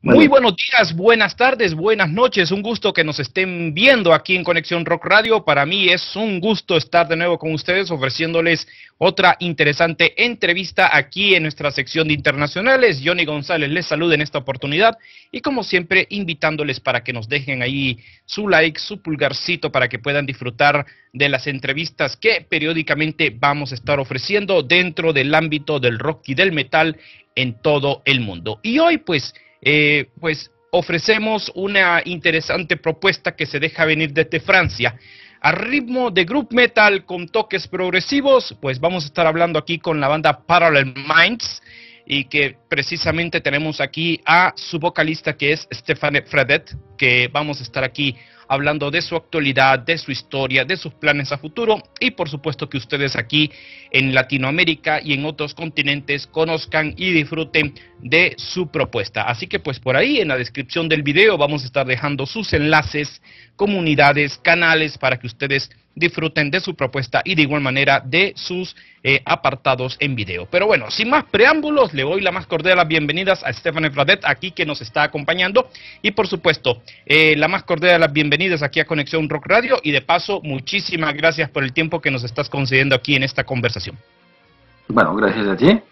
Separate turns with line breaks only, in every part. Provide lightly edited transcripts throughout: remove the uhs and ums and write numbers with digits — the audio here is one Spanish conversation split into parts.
Muy
Muy
bien.
buenos días, buenas tardes, buenas noches. Un gusto que nos estén viendo aquí en Conexión Rock Radio. Para mí es un gusto estar de nuevo con ustedes ofreciéndoles otra interesante entrevista aquí en nuestra sección de internacionales. Johnny González les saluda en esta oportunidad y como siempre invitándoles para que nos dejen ahí su like, su pulgarcito para que puedan disfrutar de las entrevistas que periódicamente vamos a estar ofreciendo dentro del ámbito del rock y del metal en todo el mundo. Y hoy pues ofrecemos una interesante propuesta que se deja venir desde Francia. A ritmo de group metal con toques progresivos, pues vamos a estar hablando aquí con la banda Parallel Minds y que precisamente tenemos aquí a su vocalista que es Stéphane Fredette, que vamos a estar aquí hablando de su actualidad, de su historia, de sus planes a futuro y por supuesto que ustedes aquí en Latinoamérica y en otros continentes conozcan y disfruten de su propuesta. Así que pues por ahí en la descripción del video vamos a estar dejando sus enlaces, comunidades, canales para que ustedes disfruten de su propuesta y de igual manera de sus apartados en video. Pero bueno, sin más preámbulos, le doy la más cordial las bienvenidas a Stéphane Fredette aquí que nos está acompañando y por supuesto la más cordial las bienvenidas aquí a Conexión Rock Radio y de paso muchísimas gracias por el tiempo que nos estás concediendo aquí en esta conversación.
Bueno, gracias a ti.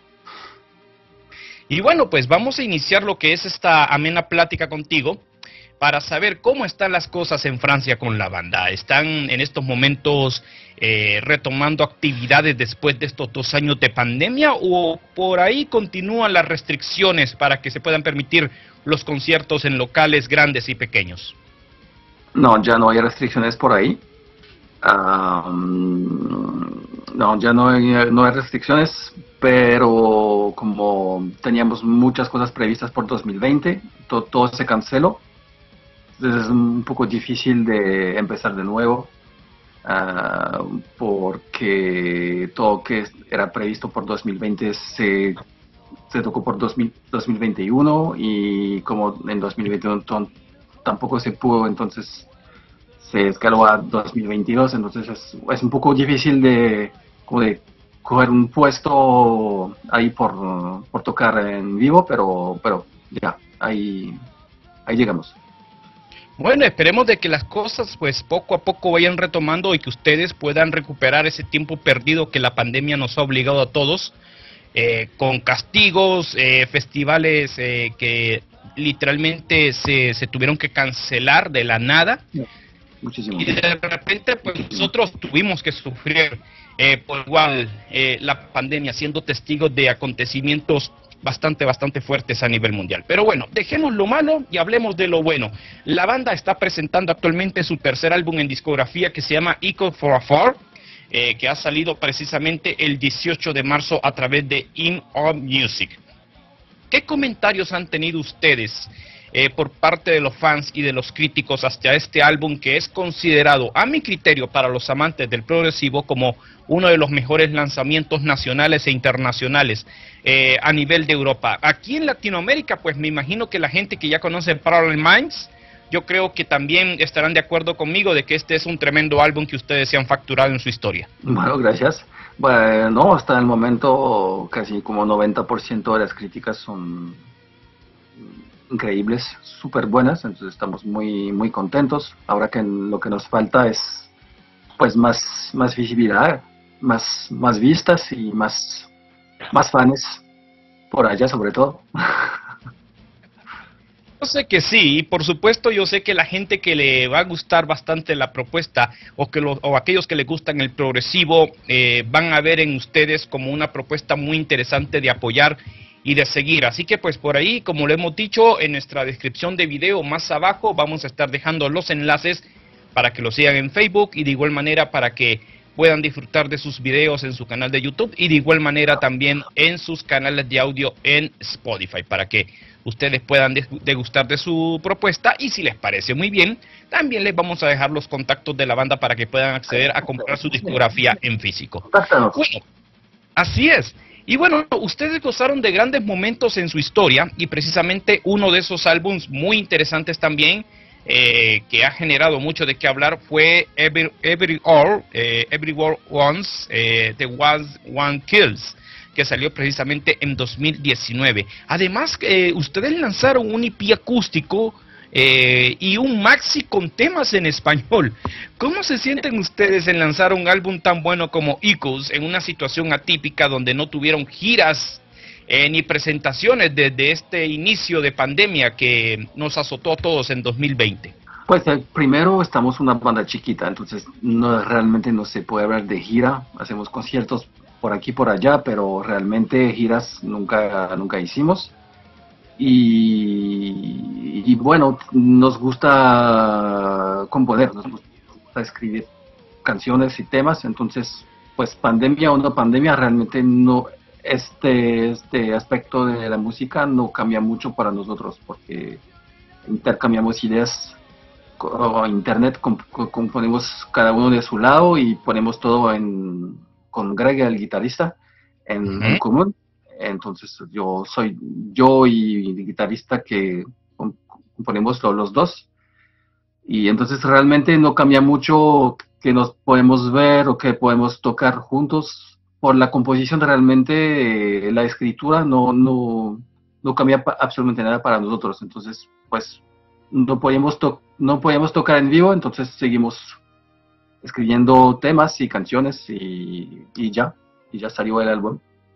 Y bueno, pues vamos a iniciar lo que es esta amena plática contigo para saber cómo están las cosas en Francia con la banda. ¿Están en estos momentos retomando actividades después de estos 2 años de pandemia o por ahí continúan las restricciones para que se puedan permitir los conciertos en locales grandes y pequeños?
No, ya no hay restricciones por ahí. No, ya no hay restricciones, pero como teníamos muchas cosas previstas por 2020, todo se canceló. Entonces es un poco difícil de empezar de nuevo, porque todo que era previsto por 2020 se tocó por 2021 y como en 2021 tampoco se pudo, entonces se escaló a 2022, entonces es un poco difícil de coger un puesto ahí por tocar en vivo, pero ya, ahí llegamos.
Bueno, esperemos de que las cosas pues poco a poco vayan retomando y que ustedes puedan recuperar ese tiempo perdido que la pandemia nos ha obligado a todos, con castigos, festivales que literalmente se tuvieron que cancelar de la nada.
Muchísimo.
Y de repente pues nosotros tuvimos que sufrir por igual la pandemia, siendo testigos de acontecimientos bastante fuertes a nivel mundial. Pero bueno, dejemos lo malo y hablemos de lo bueno. La banda está presentando actualmente su tercer álbum en discografía que se llama Echo for Afar, que ha salido precisamente el 18 de marzo a través de In Our Music. ¿Qué comentarios han tenido ustedes por parte de los fans y de los críticos hacia este álbum que es considerado, a mi criterio, para los amantes del progresivo como uno de los mejores lanzamientos nacionales e internacionales a nivel de Europa? Aquí en Latinoamérica, pues me imagino que la gente que ya conoce Parallel Minds, yo creo que también estarán de acuerdo conmigo de que este es un tremendo álbum que ustedes se han facturado en su historia.
Bueno, gracias. Bueno, hasta el momento casi como 90% de las críticas son increíbles, súper buenas, entonces estamos muy contentos. Ahora que lo que nos falta es pues más visibilidad, más vistas y más fans por allá sobre todo.
Yo sé que sí, y por supuesto yo sé que la gente que le va a gustar bastante la propuesta o aquellos que les gustan el progresivo van a ver en ustedes como una propuesta muy interesante de apoyar y de seguir. Así que pues por ahí, como lo hemos dicho en nuestra descripción de video más abajo, vamos a estar dejando los enlaces para que lo sigan en Facebook y de igual manera para que puedan disfrutar de sus videos en su canal de YouTube y de igual manera también en sus canales de audio en Spotify para que ustedes puedan degustar de su propuesta y si les parece muy bien, también les vamos a dejar los contactos de la banda para que puedan acceder a comprar su discografía en físico. Bueno, así es. Y bueno, ustedes gozaron de grandes momentos en su historia y precisamente uno de esos álbumes muy interesantes también que ha generado mucho de qué hablar fue Everywhere Once, The Was One Kills, que salió precisamente en 2019. Además, ustedes lanzaron un EP acústico y un maxi con temas en español. ¿Cómo se sienten ustedes en lanzar un álbum tan bueno como Echoes en una situación atípica donde no tuvieron giras ni presentaciones desde este inicio de pandemia que nos azotó a todos en 2020?
Pues primero estamos una banda chiquita, entonces realmente no se puede hablar de gira. Hacemos conciertos por aquí por allá, pero realmente giras nunca hicimos. Y bueno, nos gusta componer, nos gusta escribir canciones y temas, entonces pues pandemia o no pandemia, realmente no, este aspecto de la música no cambia mucho para nosotros, porque intercambiamos ideas o internet, componemos cada uno de su lado y ponemos todo con Greg, el guitarrista, en común. Entonces yo y el guitarrista que componemos los dos, y entonces realmente no cambia mucho que nos podemos ver o que podemos tocar juntos. Por la composición realmente la escritura no cambia absolutamente nada para nosotros, entonces pues no podemos tocar en vivo, entonces seguimos escribiendo temas y canciones y ya salió el álbum.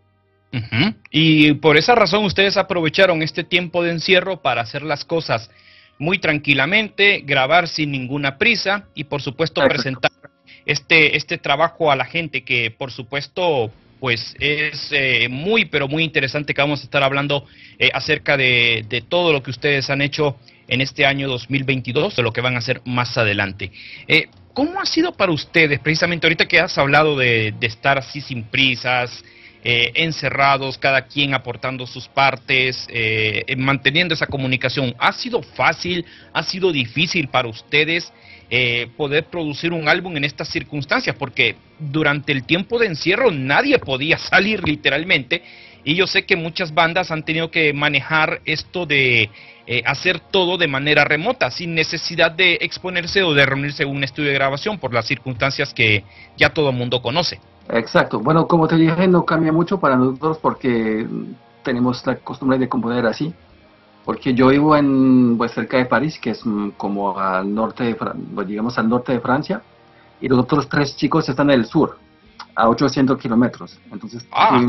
Y por esa razón ustedes aprovecharon este tiempo de encierro para hacer las cosas muy tranquilamente, grabar sin ninguna prisa y por supuesto presentar este trabajo a la gente, que por supuesto pues es pero muy interesante, que vamos a estar hablando acerca de todo lo que ustedes han hecho en este año 2022, de lo que van a hacer más adelante. ¿Cómo ha sido para ustedes, precisamente ahorita que has hablado de estar así sin prisas, encerrados, cada quien aportando sus partes, manteniendo esa comunicación? ¿Ha sido fácil, ha sido difícil para ustedes poder producir un álbum en estas circunstancias? Porque durante el tiempo de encierro nadie podía salir literalmente, y yo sé que muchas bandas han tenido que manejar esto de hacer todo de manera remota, sin necesidad de exponerse o de reunirse en un estudio de grabación por las circunstancias que ya todo el mundo conoce.
Exacto. Bueno, como te dije, no cambia mucho para nosotros porque tenemos la costumbre de componer así. Porque yo vivo pues, cerca de París, que es como al norte, digamos al norte de Francia, y los otros tres chicos están en el sur, a 800 kilómetros. Entonces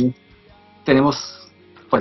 tenemos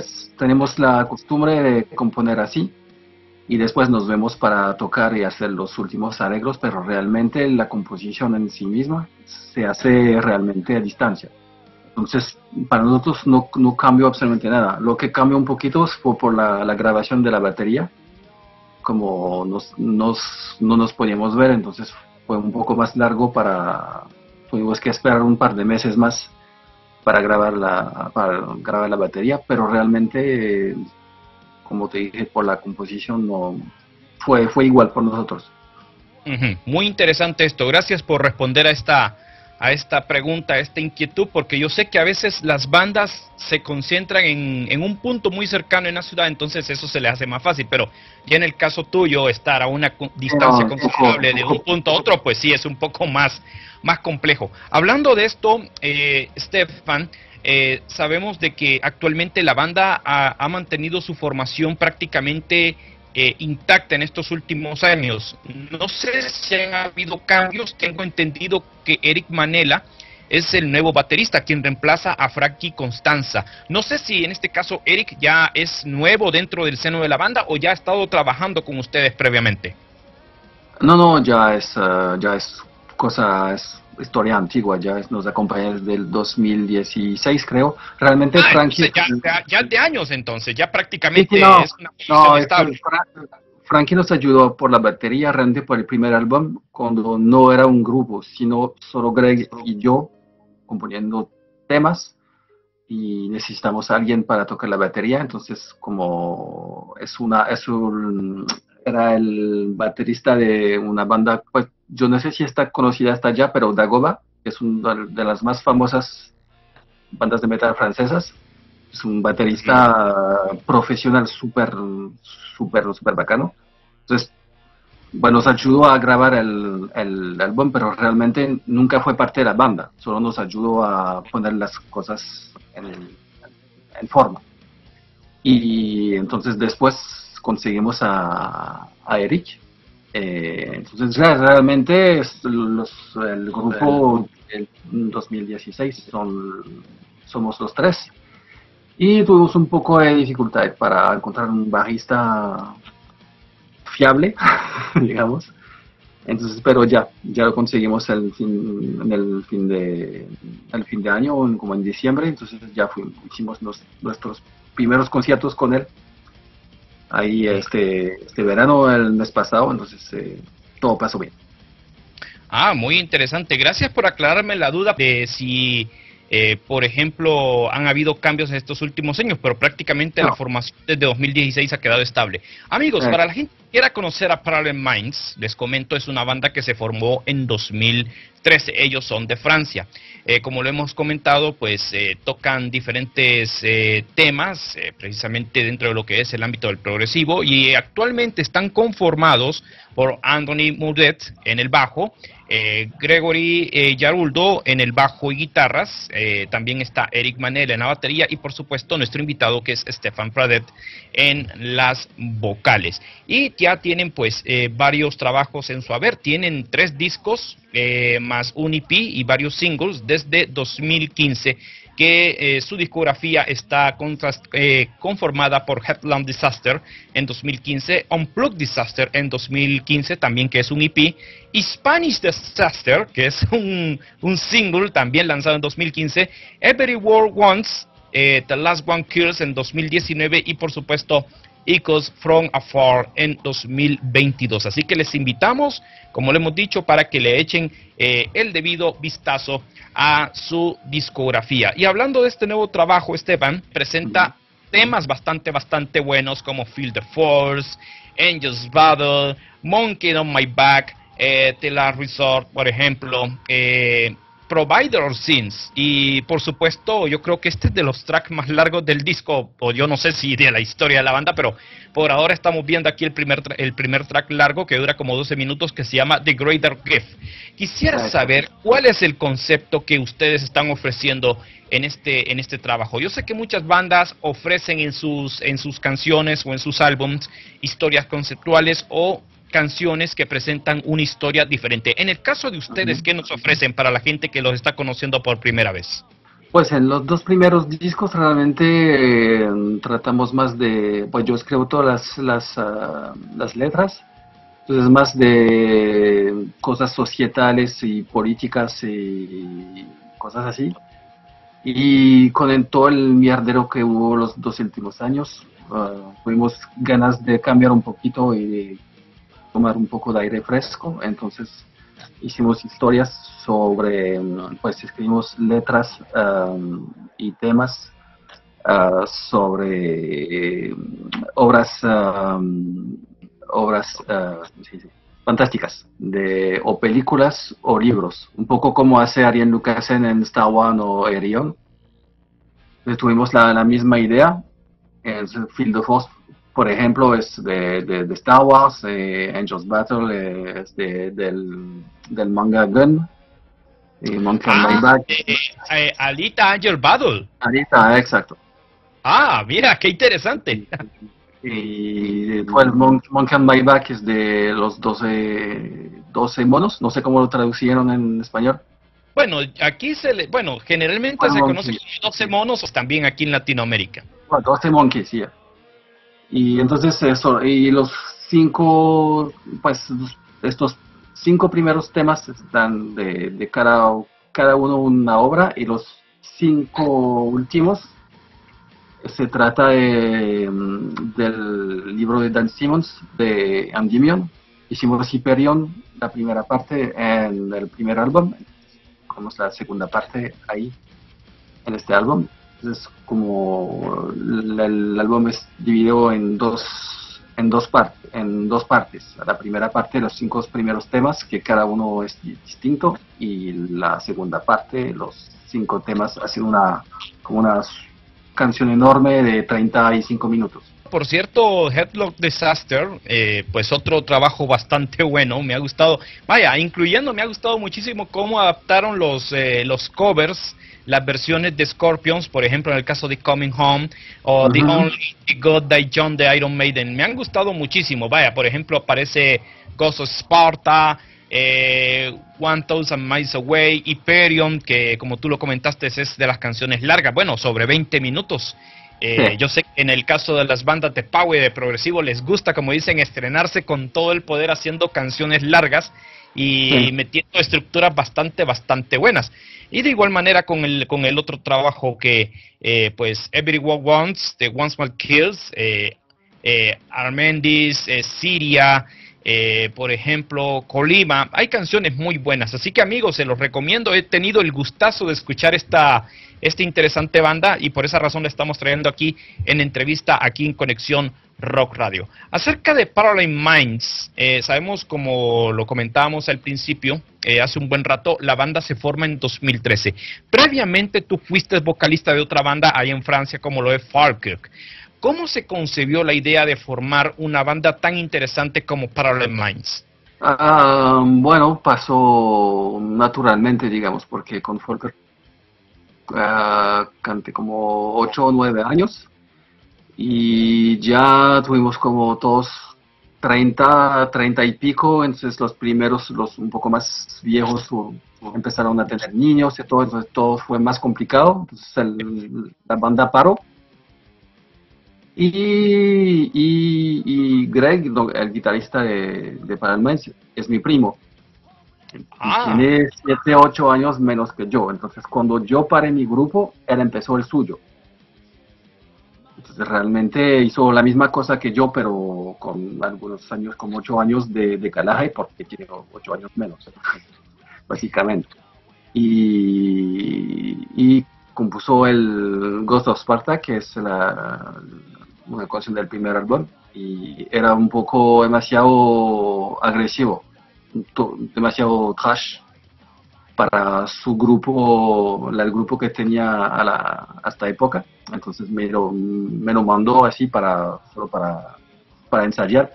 la costumbre de componer así, y después nos vemos para tocar y hacer los últimos arreglos, pero realmente la composición en sí misma se hace realmente a distancia. Entonces, para nosotros no cambió absolutamente nada. Lo que cambió un poquito fue por la grabación de la batería. Como no nos podíamos ver, entonces fue un poco más largo, tuvimos que esperar un par de meses más para grabar la batería, pero realmente, como te dije, por la composición no fue igual por nosotros.
Muy interesante esto. Gracias por responder a esta pregunta, a esta inquietud, porque yo sé que a veces las bandas se concentran en un punto muy cercano en la ciudad, entonces eso se les hace más fácil, pero ya en el caso tuyo, estar a una distancia considerable de un punto a otro, pues sí es un poco más complejo. Hablando de esto, Stefan, sabemos de que actualmente la banda ha mantenido su formación prácticamente intacta en estos últimos años. No sé si han habido cambios. Tengo entendido que Eric Manela es el nuevo baterista, quien reemplaza a Frankie Constanza. No sé si en este caso Eric ya es nuevo dentro del seno de la banda o ya ha estado trabajando con ustedes previamente.
No, ya es historia antigua, nos acompaña desde el 2016, creo. Realmente Frankie...
Ya de años entonces, ya prácticamente es una posición estable.
Frankie nos ayudó por la batería, realmente por el primer álbum, cuando no era un grupo, sino solo Greg y yo componiendo temas, y necesitamos a alguien para tocar la batería. Entonces, como era el baterista de una banda, pues yo no sé si está conocida hasta allá, pero Dagoba, que es una de las más famosas bandas de metal francesas. Es un baterista profesional súper bacano. Entonces, bueno, nos ayudó a grabar el álbum, pero realmente nunca fue parte de la banda. Solo nos ayudó a poner las cosas en forma. Y entonces después conseguimos a Eric. Entonces realmente el grupo del 2016 somos los tres. Y tuvimos un poco de dificultad para encontrar un bajista fiable, digamos. Entonces, pero ya lo conseguimos en el fin de año, como en diciembre. Entonces ya hicimos nuestros primeros conciertos con él. Ahí este verano, el mes pasado, entonces todo pasó bien.
Ah, muy interesante. Gracias por aclararme la duda de si, por ejemplo, han habido cambios en estos últimos años, pero prácticamente
No.
la formación desde 2016 ha quedado estable. Amigos, para la gente que quiera conocer a Parallel Minds, les comento, es una banda que se formó en 2013. Ellos son de Francia. Como lo hemos comentado, pues tocan diferentes temas, precisamente dentro de lo que es el ámbito del progresivo, y actualmente están conformados por Anthony Moudet en el bajo, Gregory Yaruldo en el bajo y guitarras, también está Eric Manel en la batería y por supuesto nuestro invitado que es Stefan Pradet en las vocales. Y ya tienen pues varios trabajos en su haber, tienen 3 discos más un EP y varios singles desde 2015, que su discografía está conformada por Headlamp Disaster en 2015, Unplugged Disaster en 2015 también, que es un EP, y Spanish Disaster, que es un single también lanzado en 2015, Every World Once, The Last One Kills en 2019 y por supuesto Echoes from Afar en 2022. Así que les invitamos, como le hemos dicho, para que le echen el debido vistazo a su discografía. Y hablando de este nuevo trabajo, Esteban presenta temas bastante buenos como Feel the Force, Angels Battle, Monkey on My Back, The Last Resort, por ejemplo, Provider of Sins, y por supuesto yo creo que este es de los tracks más largos del disco, o yo no sé si de la historia de la banda, pero por ahora estamos viendo aquí el primer track largo que dura como 12 minutos, que se llama The Greater Gift. Quisiera saber cuál es el concepto que ustedes están ofreciendo en este trabajo. Yo sé que muchas bandas ofrecen en sus canciones o en sus álbums historias conceptuales o canciones que presentan una historia diferente. En el caso de ustedes, ¿qué nos ofrecen para la gente que los está conociendo por primera vez?
Pues en los 2 primeros discos realmente tratamos más de, pues yo escribo todas las letras, entonces más de cosas societales y políticas y cosas así. Y con todo el mierdero que hubo los 2 últimos años, tuvimos ganas de cambiar un poquito y de tomar un poco de aire fresco, entonces hicimos historias sobre, pues escribimos letras y temas sobre obras ¿cómo se dice? Fantásticas, o películas o libros, un poco como hace Ariel Lucasen en Star Wars o Erion. Entonces tuvimos la misma idea. Field of Force, por ejemplo, es de Star Wars, Angels Battle es del manga Gun, Monkey on My Back.
Alita Angel Battle.
Alita, exacto.
Ah, mira, qué interesante.
Y fue el Monkey on My Back, es de los 12 monos, no sé cómo lo traducieron en español.
Bueno, aquí generalmente se conoce como 12 monos, también aquí en Latinoamérica.
12 monkeys, sí. Y entonces eso, y los 5, pues estos 5 primeros temas están de cada uno una obra, y los 5 últimos se trata del libro de Dan Simmons, de Endymion. Hicimos Hyperion, la primera parte, en el primer álbum, como es la segunda parte ahí, en este álbum. Entonces, como el álbum es dividido en dos partes. La primera parte, los 5 primeros temas, que cada uno es distinto, y la segunda parte, los 5 temas, hacen una canción enorme de 35 minutos.
Por cierto, Headlock Disaster, pues otro trabajo bastante bueno, me ha gustado, me ha gustado muchísimo cómo adaptaron los covers las versiones de Scorpions, por ejemplo, en el caso de Coming Home, o The
Ujú.
Only God That John de Iron Maiden. Me han gustado muchísimo. Vaya, por ejemplo, aparece Ghost of Sparta, 1000 Miles Away, Hyperion, que como tú lo comentaste es de las canciones largas, bueno, sobre 20 minutos.
Sí,
Yo sé que en el caso de las bandas de power y de progresivo les gusta, como dicen, estrenarse con todo el poder haciendo canciones largas y
sí.
metiendo estructuras bastante buenas. Y de igual manera con el otro trabajo que, pues, Everyone Wants, The One Small Kills, Armendis, Siria, por ejemplo, Colima, hay canciones muy buenas, así que amigos, se los recomiendo. He tenido el gustazo de escuchar esta interesante banda y por esa razón la estamos trayendo aquí en entrevista, aquí en Conexión Rock Radio. Acerca de Paralyzed Minds, sabemos, como lo comentábamos al principio, hace un buen rato, la banda se forma en 2013. Previamente tú fuiste vocalista de otra banda ahí en Francia, como lo es Falkirk. ¿Cómo se concebió la idea de formar una banda tan interesante como Paralyzed Minds?
Bueno, pasó naturalmente, digamos, porque con Folker canté como 8 o 9 años y ya tuvimos como todos 30 y pico, entonces los primeros, los un poco más viejos, empezaron a tener niños y todo, entonces todo fue más complicado, entonces la banda paró. Y Greg, el guitarrista de Paranoid, es mi primo. Y
Ah,
tiene 7, 8 años menos que yo. Entonces, cuando yo paré mi grupo, él empezó el suyo. Entonces, realmente hizo la misma cosa que yo, pero con algunos años, como 8 años de calaje, porque tiene 8 años menos, básicamente. Y compuso el Ghost of Sparta, que es una canción del primer álbum, y era un poco demasiado agresivo, demasiado trash para su grupo, el grupo que tenía a esta época. Entonces me lo mandó así solo para ensayar,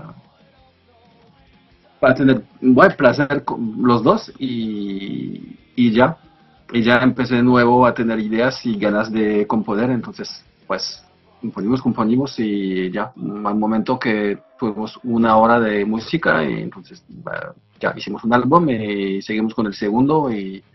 para tener buen placer con los dos y ya. Y ya empecé de nuevo a tener ideas y ganas de componer, entonces pues componimos y ya, al momento que tuvimos 1 hora de música y entonces ya hicimos un álbum y seguimos con el segundo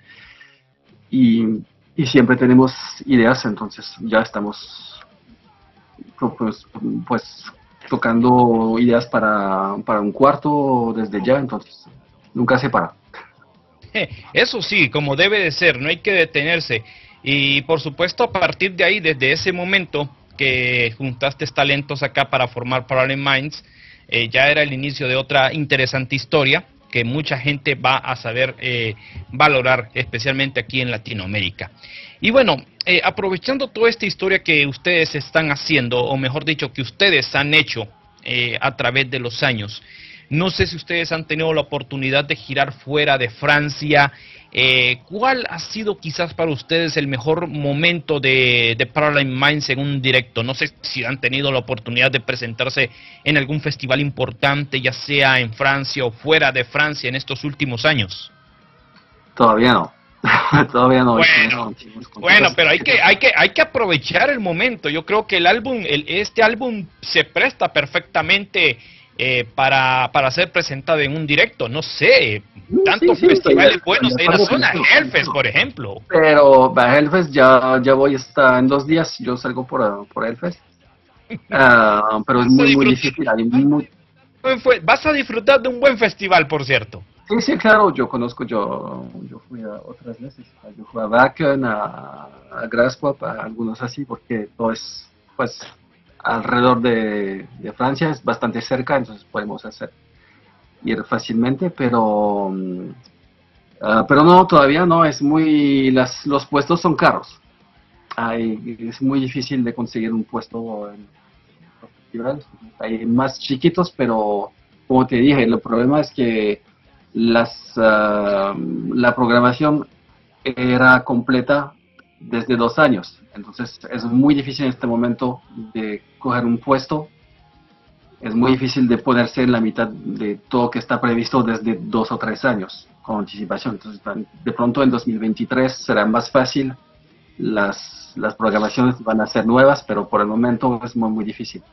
y, y siempre tenemos ideas, entonces ya estamos pues, pues tocando ideas para un cuarto desde ya, entonces nunca se para.
eso sí, como debe de ser, no hay que detenerse. Y por supuesto, a partir de ahí, desde ese momento que juntaste talentos acá para formar Parallel Minds, ya era el inicio de otra interesante historia que mucha gente va a saber valorar, especialmente aquí en Latinoamérica. Y bueno, aprovechando toda esta historia que ustedes están haciendo, o mejor dicho, que ustedes han hecho a través de los años, no sé si ustedes han tenido la oportunidad de girar fuera de Francia. ¿Cuál ha sido quizás para ustedes el mejor momento de Paralyzed Minds en un directo? No sé si han tenido la oportunidad de presentarse en algún festival importante, ya sea en Francia o fuera de Francia en estos últimos años.
Todavía no. Todavía no.
Bueno, bueno, pero hay que aprovechar el momento. Yo creo que este álbum se presta perfectamente para ser presentado en un directo. No sé,
Sí,
tantos
sí,
festivales buenos
estoy
en la
de acuerdo
zona,
contigo.
Hellfest, por ejemplo.
Pero para Hellfest ya voy, está en 2 días, yo salgo por Hellfest. Pero es
Vas a
muy
disfrutar,
difícil.
vas a disfrutar de un buen festival, por cierto.
Sí, sí, claro, yo fui a otras veces. Yo fui a Wacken, a Graspop, a algunos así, porque todo es, pues, alrededor de Francia, es bastante cerca, entonces podemos ir fácilmente, pero no, todavía no, los puestos son caros. Es muy difícil de conseguir un puesto en los festivales. Hay más chiquitos, pero como te dije, el problema es que la programación era completa desde 2 años. Entonces es muy difícil en este momento de coger un puesto. Es muy difícil de ponerse en la mitad de todo que está previsto desde 2 o 3 años con anticipación. Entonces, de pronto en 2023 será más fácil las programaciones van a ser nuevas, pero por el momento es muy, muy difícil.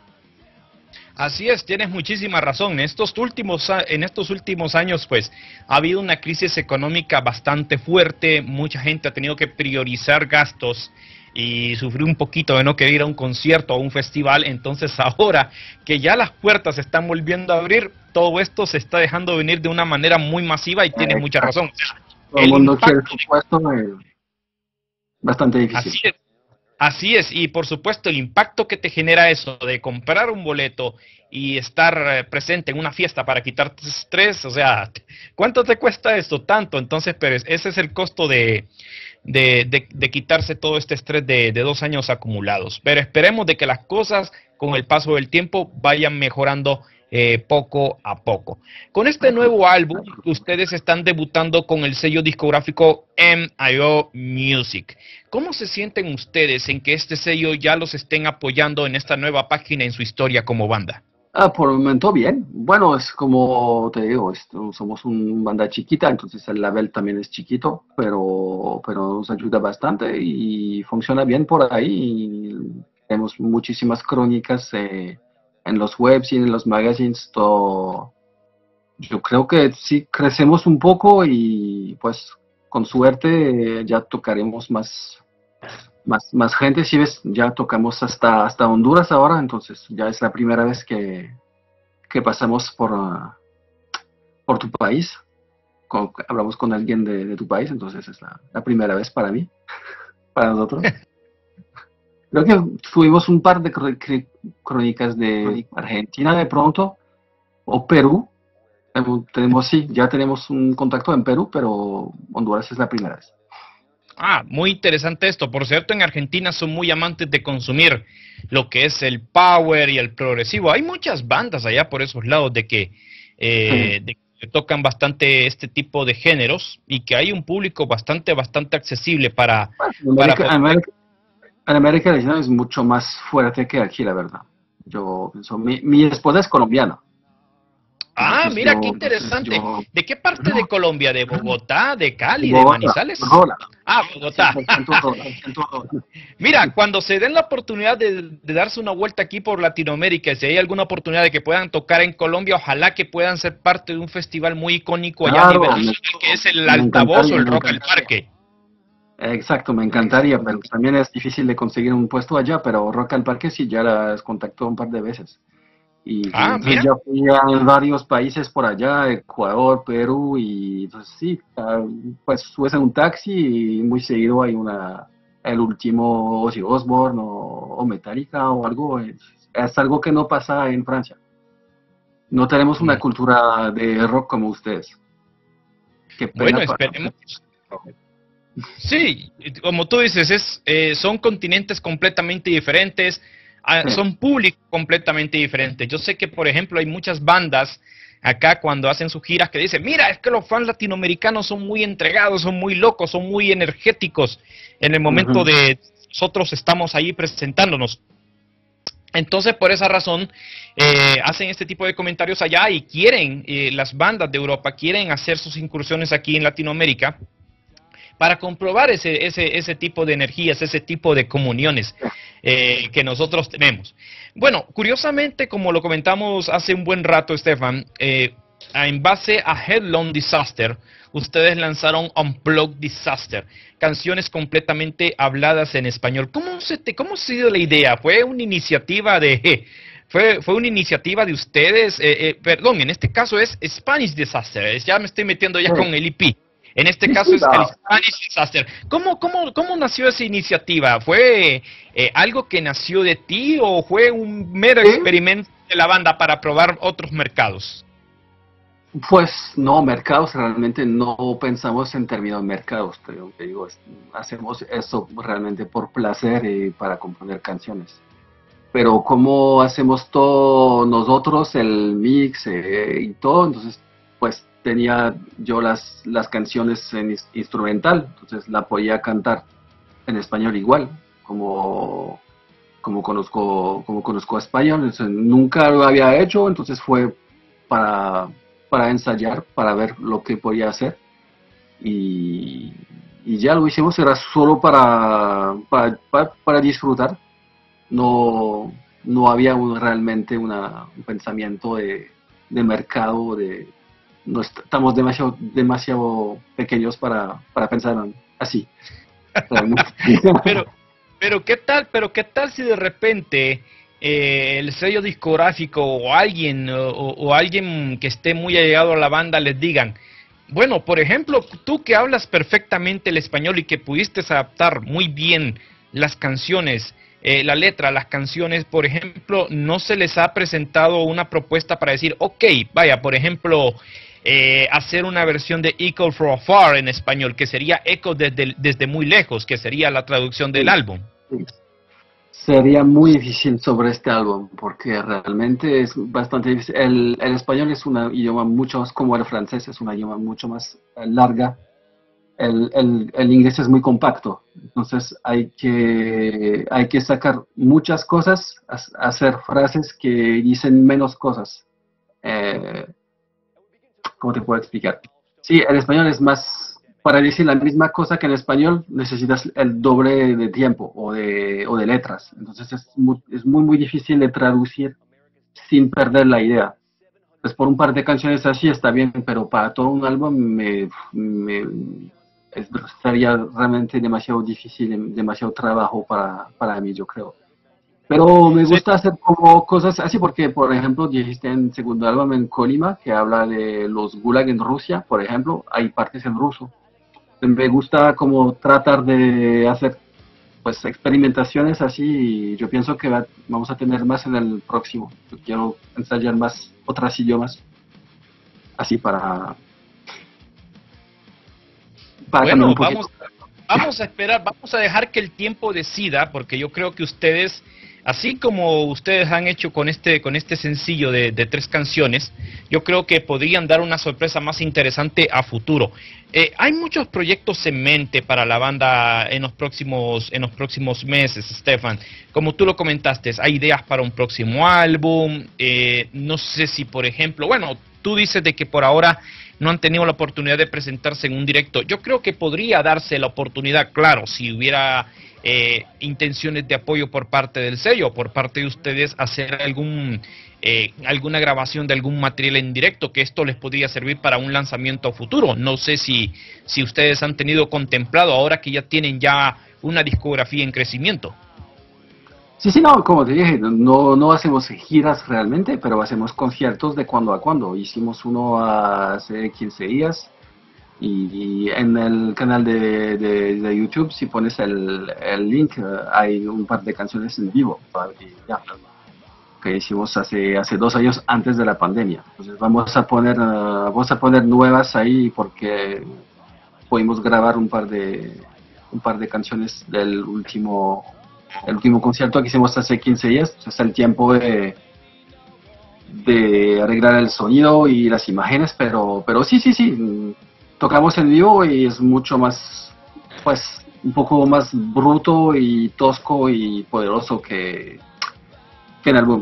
Así es, tienes muchísima razón. En estos últimos años, pues, ha habido una crisis económica bastante fuerte. Mucha gente ha tenido que priorizar gastos y sufrir un poquito de no querer ir a un concierto o a un festival. Entonces, ahora que ya las puertas se están volviendo a abrir, todo esto se está dejando venir de una manera muy masiva y tienes mucha
Exacto.
razón. O sea,
Todo el
el
mundo quiere
impacto
su puesto, bastante difícil.
así es. Así es, y por supuesto el impacto que te genera eso de comprar un boleto y estar presente en una fiesta para quitarte estrés, o sea, ¿cuánto te cuesta esto? Tanto, entonces, pero ese es el costo de quitarse todo este estrés de 2 años acumulados. Pero esperemos de que las cosas con el paso del tiempo vayan mejorando poco a poco. Con este nuevo álbum, ustedes están debutando con el sello discográfico M.I.O. Music. ¿Cómo se sienten ustedes en que este sello ya los estén apoyando en esta nueva página en su historia como banda?
Por el momento bien. Bueno, es como te digo, somos una banda chiquita, entonces el label también es chiquito, pero nos ayuda bastante y funciona bien por ahí. Y tenemos muchísimas crónicas en los webs y en los magazines. Todo. Yo creo que sí crecemos un poco y pues con suerte ya tocaremos más gente. Si ves, ya tocamos hasta Honduras ahora, entonces ya es la primera vez que pasamos por tu país. Hablamos con alguien de tu país, entonces es la primera vez para mí, para nosotros. Creo que tuvimos un par de crónicas de Argentina de pronto, o Perú. Sí, ya tenemos un contacto en Perú, pero Honduras es la primera vez.
Ah, muy interesante esto. Por cierto, en Argentina son muy amantes de consumir lo que es el power y el progresivo. Hay muchas bandas allá por esos lados
Sí.
de que tocan bastante este tipo de géneros y que hay un público bastante accesible para
América,
poder.
América, en América Latina es mucho más fuerte que aquí, la verdad. Yo pienso, mi esposa es colombiana,
Ah, mira, qué
entonces
interesante.
yo,
¿De qué parte de Colombia? ¿De Bogotá, de Cali, de
Bogotá,
Manizales?
Rola,
Ah, Bogotá.
100% Rola, 100% Rola.
Mira, cuando se den la oportunidad de darse una vuelta aquí por Latinoamérica, si hay alguna oportunidad de que puedan tocar en Colombia, ojalá que puedan ser parte de un festival muy icónico allá a
Claro,
nivel nacional, que es el
me
Altavoz o
encantaría,
el
me
Rock al
encantaría.
Parque.
Exacto, me encantaría, pero también es difícil de conseguir un puesto allá, pero Rock al Parque sí ya las contactó un par de veces. Y
Ah,
entonces
mira.
ya fui a varios países por allá, Ecuador, Perú, y entonces sí, pues subes en un taxi y muy seguido hay el último Ozzy Osbourne o Metallica o algo, es algo que no pasa en Francia. No tenemos una
Mm,
cultura de rock como ustedes. Qué
bueno,
pena para...
esperemos. Sí, como tú dices, son continentes completamente diferentes,
Sí.
son públicos completamente diferentes. Yo sé que, por ejemplo, hay muchas bandas acá cuando hacen sus giras que dicen, mira, es que los fans latinoamericanos son muy entregados, son muy locos, son muy energéticos en el momento
Ujú.
de nosotros estamos ahí presentándonos. Entonces, por esa razón, hacen este tipo de comentarios allá y quieren, las bandas de Europa quieren hacer sus incursiones aquí en Latinoamérica para comprobar ese tipo de energías, ese tipo de comuniones que nosotros tenemos. Bueno, curiosamente, como lo comentamos hace un buen rato, Estefan, en base a Headlong Disaster, ustedes lanzaron Unplugged Disaster, canciones completamente habladas en español. ¿Cómo ha sido la idea? ¿Fue una iniciativa fue una iniciativa de ustedes? Perdón, en este caso es Spanish Disaster. Ya me estoy metiendo ya
Sí,
con el IP. En este
sí,
caso
sí,
es el Spanish Disaster. ¿Cómo nació esa iniciativa? ¿Fue algo que nació de ti o fue un mero
sí.
experimento de la banda para probar otros mercados?
Pues no, mercados, realmente no pensamos en términos de mercados, te digo, hacemos eso realmente por placer y para componer canciones. Pero como hacemos todo nosotros, el mix y todo, entonces pues tenía yo las canciones en instrumental, entonces la podía cantar en español igual, como conozco español, entonces, nunca lo había hecho, entonces fue para, para ensayar, para ver lo que podía hacer y, ya lo hicimos, era solo para disfrutar. No, no había realmente un pensamiento de mercado, no estamos demasiado pequeños para pensar así, realmente.
Pero, pero qué tal si de repente el sello discográfico o alguien o alguien que esté muy allegado a la banda les digan, bueno, por ejemplo, tú que hablas perfectamente el español y que pudiste adaptar muy bien las canciones, la letra, las canciones, por ejemplo, no se les ha presentado una propuesta para decir, ok, vaya, por ejemplo, hacer una versión de Echo from Afar en español, que sería Echo desde muy lejos, que sería la traducción del
Sí,
álbum.
sí. Sería muy difícil sobre este álbum, porque realmente es bastante difícil. El español es un idioma mucho más, como el francés, es un idioma mucho más larga. El inglés es muy compacto, entonces hay que sacar muchas cosas, hacer frases que dicen menos cosas. Eh, ¿Cómo te puedo explicar? Sí, el español es más, para decir la misma cosa que en español necesitas el doble de tiempo o de letras. Entonces es muy difícil de traducir sin perder la idea. Pues por un par de canciones así está bien, pero para todo un álbum sería realmente demasiado difícil, demasiado trabajo para mí, yo creo. Pero me
Sí,
gusta hacer como cosas así porque, por ejemplo, dijiste en segundo álbum en Colima, que habla de los gulag en Rusia, por ejemplo, hay partes en ruso. Me gusta como tratar de hacer pues experimentaciones así y yo pienso que vamos a tener más en el próximo. Yo quiero ensayar más otros idiomas así para cambiar
bueno,
un poquito.
vamos a esperar, vamos a dejar que el tiempo decida, porque yo creo que ustedes, así como ustedes han hecho con este sencillo de tres canciones, yo creo que podrían dar una sorpresa más interesante a futuro. Hay muchos proyectos en mente para la banda en los próximos meses, Stefan. Como tú lo comentaste, hay ideas para un próximo álbum. No sé si, por ejemplo, bueno, tú dices de que por ahora no han tenido la oportunidad de presentarse en un directo. Yo creo que podría darse la oportunidad, claro, si hubiera intenciones de apoyo por parte del sello, por parte de ustedes, hacer alguna grabación de algún material en directo, que esto les podría servir para un lanzamiento futuro. No sé si ustedes han tenido contemplado, ahora que ya tienen ya una discografía en crecimiento.
Sí, sí, no, como te dije, no hacemos giras realmente, pero hacemos conciertos de cuando a cuando. Hicimos uno hace 15 días y en el canal de YouTube, si pones el link, hay un par de canciones en vivo ya, que hicimos hace 2 años antes de la pandemia. Entonces vamos a poner nuevas ahí porque pudimos grabar un par de canciones el último concierto que hicimos hace 15 días. Entonces el tiempo de arreglar el sonido y las imágenes, pero sí, sí, sí, tocamos en vivo y es mucho más, pues, un poco más bruto y tosco y poderoso que en álbum.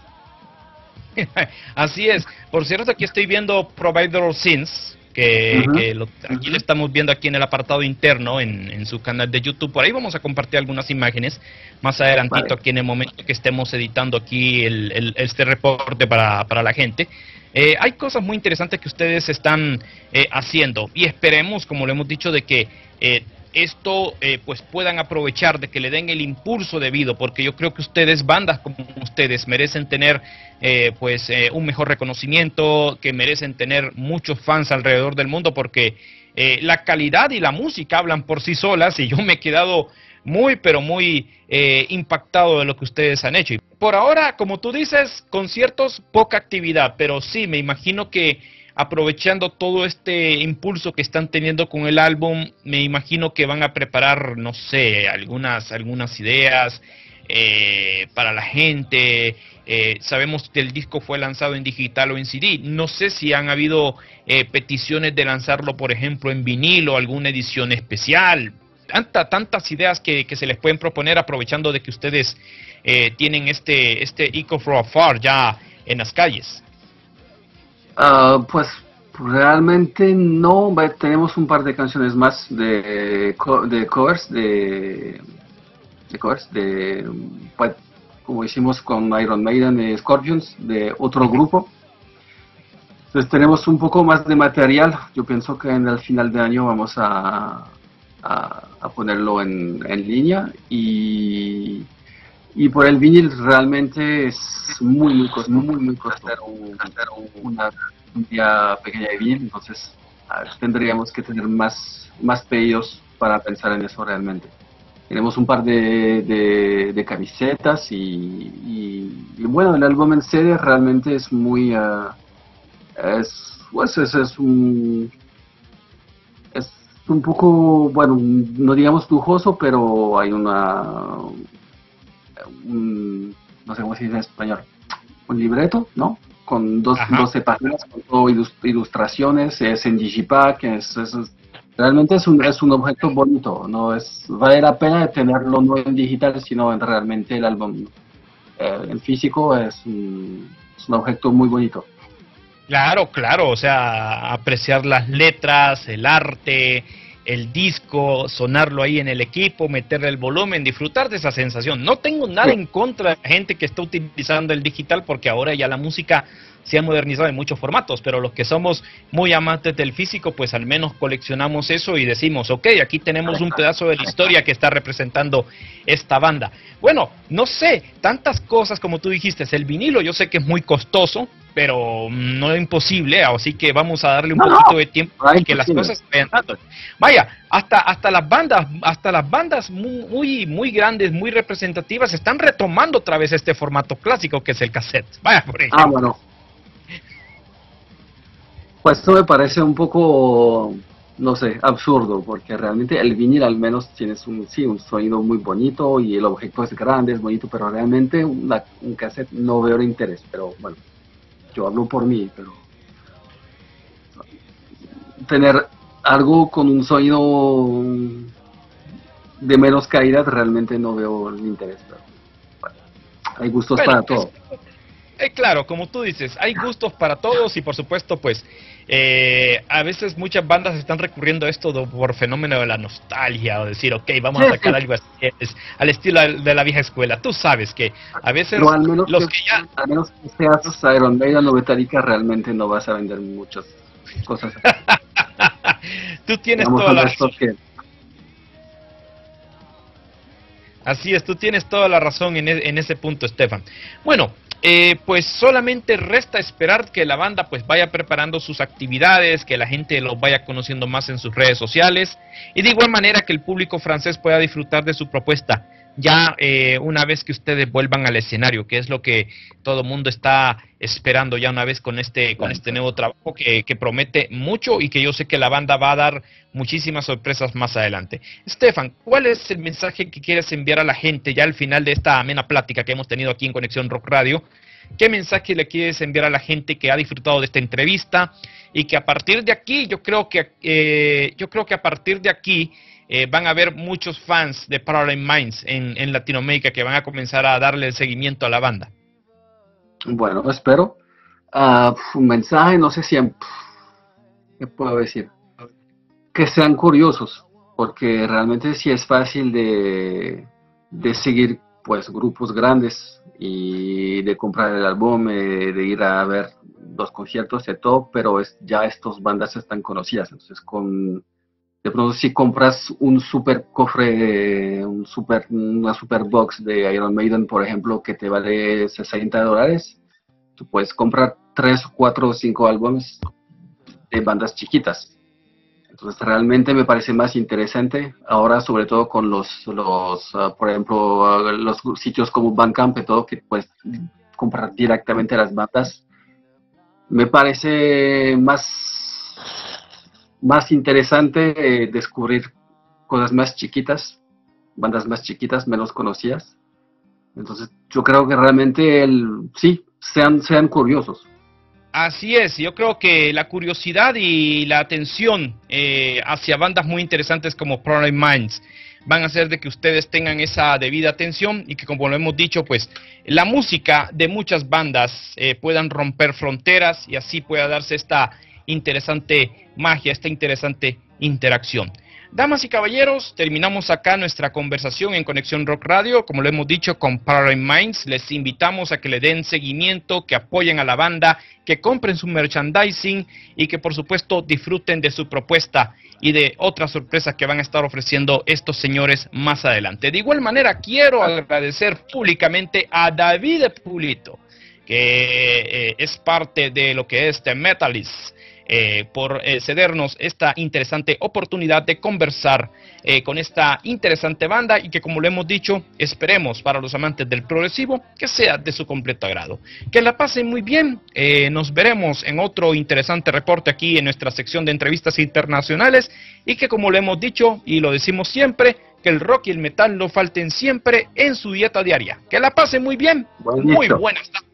Así es. Por cierto, aquí estoy viendo Provider of Sins,
Ujú.
aquí lo estamos viendo aquí en el apartado interno, en su canal de YouTube. Por ahí vamos a compartir algunas imágenes más adelantito,
Vale.
aquí en el momento que estemos editando aquí este reporte para la gente. Hay cosas muy interesantes que ustedes están haciendo y esperemos, como lo hemos dicho, de que esto pues puedan aprovechar, de que le den el impulso debido, porque yo creo que ustedes, bandas como ustedes, merecen tener un mejor reconocimiento, que merecen tener muchos fans alrededor del mundo, porque la calidad y la música hablan por sí solas y yo me he quedado muy, pero muy impactado de lo que ustedes han hecho. Y por ahora, como tú dices, conciertos, poca actividad, pero sí, me imagino que aprovechando todo este impulso que están teniendo con el álbum, me imagino que van a preparar, no sé, algunas ideas para la gente. Sabemos que el disco fue lanzado en digital o en CD. No sé si han habido peticiones de lanzarlo, por ejemplo, en vinilo, alguna edición especial. Tantas ideas que se les pueden proponer aprovechando de que ustedes tienen este Echo from Afar ya en las calles.
Pues Realmente no, tenemos un par de canciones más de covers, pues, como hicimos con Iron Maiden y Scorpions, de otro grupo. Entonces tenemos un poco más de material. Yo pienso que en el final de año vamos a ponerlo en línea y por el vinil realmente es muy costoso hacer una cantidad pequeña de vinil, entonces tendríamos que tener más pedidos para pensar en eso realmente. Tenemos un par de camisetas y bueno, el álbum en serie realmente es muy... es un poco, bueno, no digamos lujoso, pero hay no sé cómo se dice en español, un libreto, ¿no? Con 12 páginas, con todo ilustraciones, es en Digipack, realmente es un objeto bonito, no vale la pena tenerlo no en digital, sino en realmente el álbum en físico es un objeto muy bonito.
Claro, claro, o sea, apreciar las letras, el arte, el disco, sonarlo ahí en el equipo, meterle el volumen, disfrutar de esa sensación. No tengo nada en contra de la gente que está utilizando el digital porque ahora ya la música se ha modernizado en muchos formatos, pero los que somos muy amantes del físico, pues al menos coleccionamos eso y decimos, ok, aquí tenemos un pedazo de la historia que está representando esta banda. Bueno, no sé, tantas cosas como tú dijiste, el vinilo yo sé que es muy costoso, pero no es imposible, así que vamos a darle un poquito de tiempo y que las cosas vayan dando. Vaya, hasta las bandas muy grandes, muy representativas, están retomando otra vez este formato clásico que es el cassette. Vaya, por ejemplo.
Bueno. Pues esto me parece un poco, no sé, absurdo, porque realmente el vinil al menos tiene un sonido muy bonito y el objeto es grande, es bonito, pero realmente un cassette no veo el interés, pero bueno, yo hablo por mí, pero tener algo con un sonido de menos calidad realmente no veo el interés, pero bueno, hay gustos para todo.
Claro, como tú dices, hay gustos para todos y por supuesto, pues, a veces muchas bandas están recurriendo a esto por fenómeno de la nostalgia o decir, ok, vamos a sacar algo así, al estilo de la vieja escuela. Tú sabes que a veces
pero al menos al menos que seas Iron Maiden o Metallica realmente no vas a vender muchas cosas.
Tú tienes toda la razón. Así es, tú tienes toda la razón en ese punto, Estefan. Bueno, pues solamente resta esperar que la banda pues vaya preparando sus actividades, que la gente los vaya conociendo más en sus redes sociales y de igual manera que el público francés pueda disfrutar de su propuesta ya una vez que ustedes vuelvan al escenario, que es lo que todo el mundo está esperando ya una vez con este nuevo trabajo que promete mucho y que yo sé que la banda va a dar muchísimas sorpresas más adelante. Estefan, ¿cuál es el mensaje que quieres enviar a la gente ya al final de esta amena plática que hemos tenido aquí en Conexión Rock Radio? ¿Qué mensaje le quieres enviar a la gente que ha disfrutado de esta entrevista y que a partir de aquí, yo creo que a partir de aquí van a haber muchos fans de Paradigm Minds en Latinoamérica que van a comenzar a darle el seguimiento a la banda?
Bueno, espero. Un mensaje, no sé si... ¿Qué puedo decir? Que sean curiosos, porque realmente sí es fácil de seguir pues grupos grandes y de comprar el álbum, de ir a ver los conciertos y todo, pero ya estas bandas están conocidas, entonces de pronto si compras un super cofre, una super box de Iron Maiden, por ejemplo, que te vale $60, tú puedes comprar 3, 4 o 5 álbumes de bandas chiquitas. Entonces realmente me parece más interesante ahora, sobre todo con por ejemplo, los sitios como Bandcamp y todo, que puedes comprar directamente las bandas. Me parece más interesante descubrir cosas más chiquitas, bandas más chiquitas, menos conocidas. Entonces yo creo que realmente sí, sean curiosos.
Así es, yo creo que la curiosidad y la atención hacia bandas muy interesantes como Paradigm Minds van a hacer de que ustedes tengan esa debida atención y que, como lo hemos dicho, pues la música de muchas bandas puedan romper fronteras y así pueda darse interesante magia, esta interesante interacción. Damas y caballeros, terminamos acá nuestra conversación en Conexión Rock Radio, como lo hemos dicho, con Paradigm Minds. Les invitamos a que le den seguimiento, que apoyen a la banda, que compren su merchandising y que por supuesto disfruten de su propuesta y de otras sorpresas que van a estar ofreciendo estos señores más adelante. De igual manera, quiero agradecer públicamente a David Pulito, que es parte de lo que es The Metalist, por cedernos esta interesante oportunidad de conversar con esta interesante banda y que, como lo hemos dicho, esperemos para los amantes del progresivo que sea de su completo agrado. Que la pasen muy bien, nos veremos en otro interesante reporte aquí en nuestra sección de entrevistas internacionales y que, como lo hemos dicho y lo decimos siempre, que el rock y el metal no falten siempre en su dieta diaria. Que la pasen muy bien, muy buenas tardes.